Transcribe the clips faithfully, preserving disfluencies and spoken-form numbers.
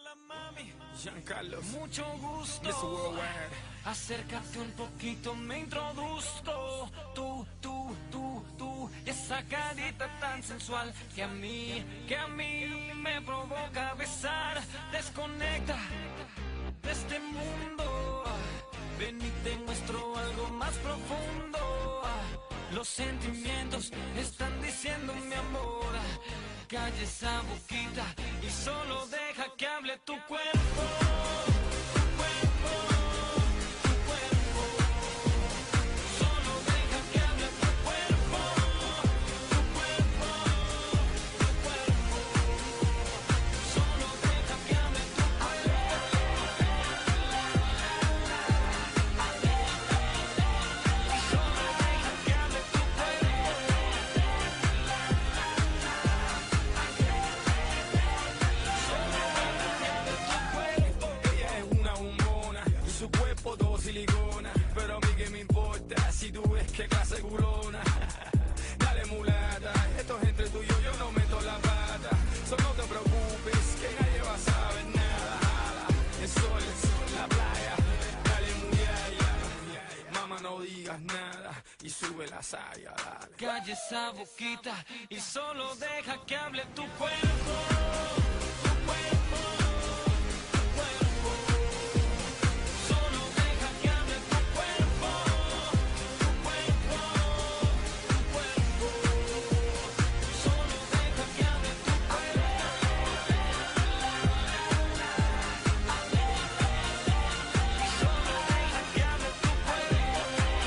Hola mami, Giancarlo, mucho gusto. mister Worldwide. Acércate un poquito, me introduzco. Tú, tú, tú, tú, y esa carita tan sensual que a mí, que a mí me provoca besar. Desconecta de este mundo. Ven y te muestro algo más profundo. Los sentimientos están diciendo mi amor. Calla esa boquita y solo deja que hable tu cuerpo. Tu cuerpo, tu cuerpo. Solo deja que hable tu cuerpo. Tu cuerpo, tu cuerpo. Solo deja que hable tu cuerpo. Solo deja que hable tu cuerpo. Ella es una bombona y su cuerpo todo silicona. Pero a mí que me importa si tú ves que clase culona. Dale mulata, esto es entre tú y yo, yo no meto la pata. Solo no te preocupes que nadie va a saber nada. Jala, el sol, la playa, dale muyaya. Mamá no digas nada y sube la saya, dale. Calla esa boquita y solo deja que hable tu cuerpo. Tu cuerpo, tu cuerpo. Solo deja que hable tu cuerpo. Tu cuerpo, tu cuerpo. Solo deja que hable tu cuerpo. Solo deja que hable tu cuerpo.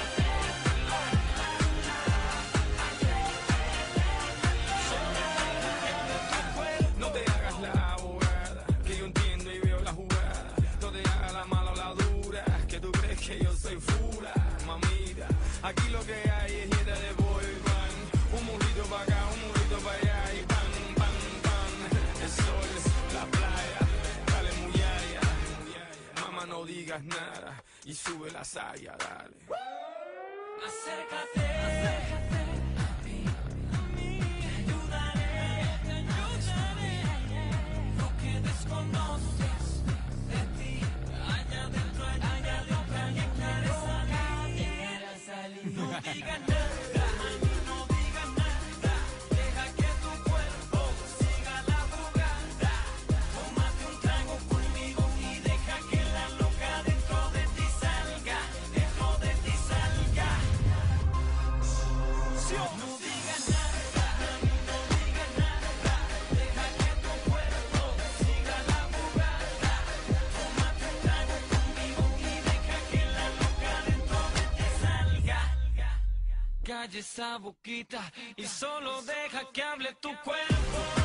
No te hagas la abogada, que yo entiendo y veo la jugada. No te hagas la mala o la dura, que tú crees que yo soy fula. Mamita, aquí lo que hay es dieta de boy band. Un murrito para acá, un murrito para allá y pan, pan, pan. El sol, la playa, dale muyaya. Mamá no digas nada y sube la saya, dale. Acércate, acércate a mí, a mí. Te ayudaré, te ayudaré. Lo que desconoces de ti, allá adentro, allá adentro, alguien quiere salir. No digas nada, no digas nada. Deja que tu cuerpo siga la jugada. Tómate un trago conmigo y deja que la loca dentro de ti salga, dentro de ti salga. No digas nada, no digas nada. Deja que tu cuerpo siga la jugada. Tómate un trago conmigo y deja que la loca dentro de ti salga. Calla esa boquita y solo deja que hable tu cuerpo.